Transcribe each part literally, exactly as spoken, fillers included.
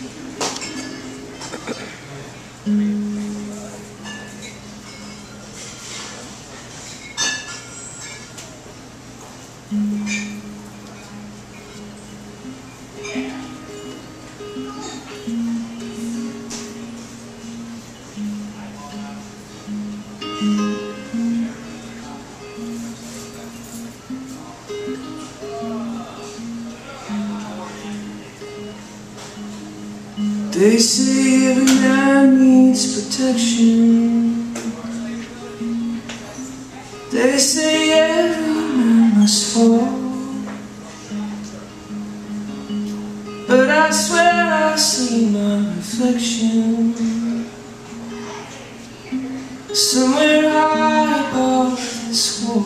They say every man needs protection. They say every man must fall. But I swear I see my reflection somewhere high above this wall.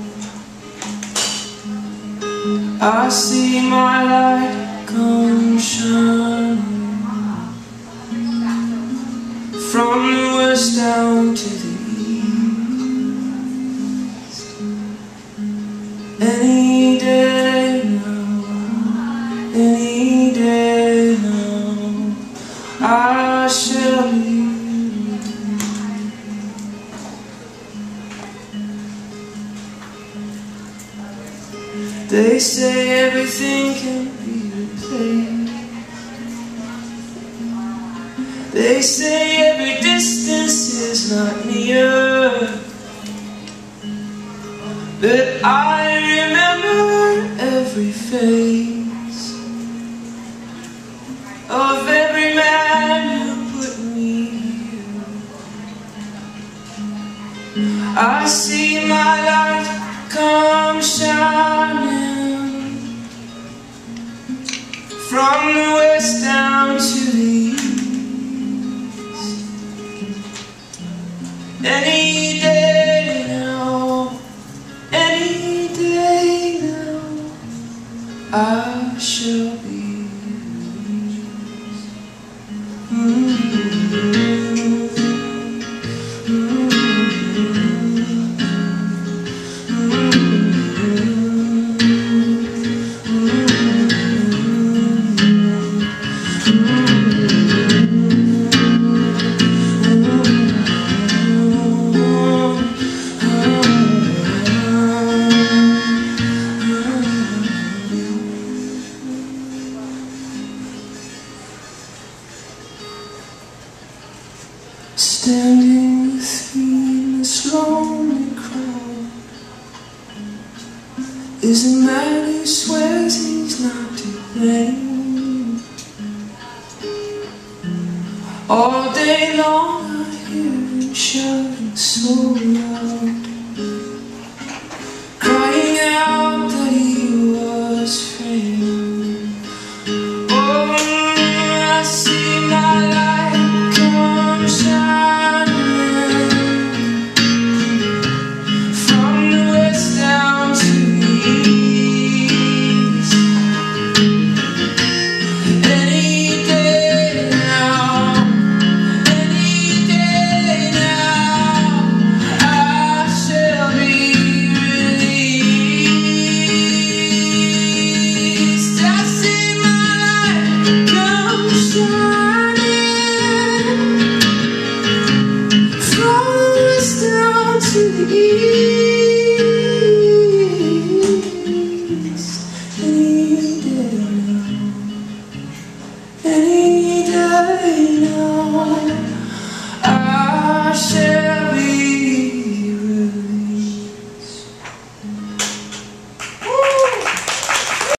I see my light come shining from the west down to the east. Any day now, any day now, I shall be. They say everything can be replaced. They say every distance is not near, but I remember every face of every man who put me here. I see my light come shining from the west down to the east. Any day now, any day now, I shall be yours. Mm-hmm. Standing between this lonely crowd is a man who swears he's not to blame. All day long I hear him shouting so loud, crying out that he was framed. Oh, I see my light come shining from the west down to the east. Any day now, any day now, I shall be released. I see my light come shining from the west down to the east. Any day now, any day now.